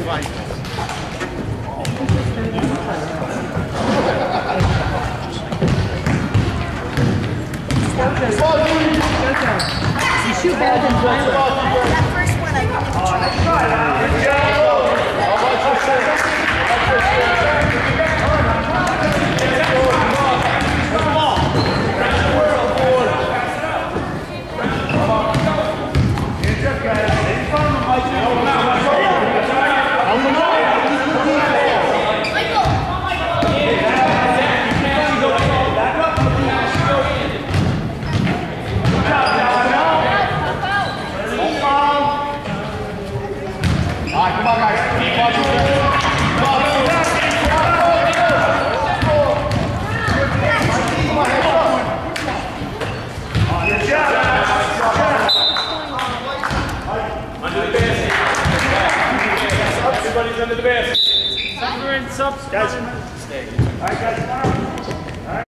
You shoot better than Tyler. That first one I got. Everybody's under the basket. Subs. Guys, stay. All right, guys.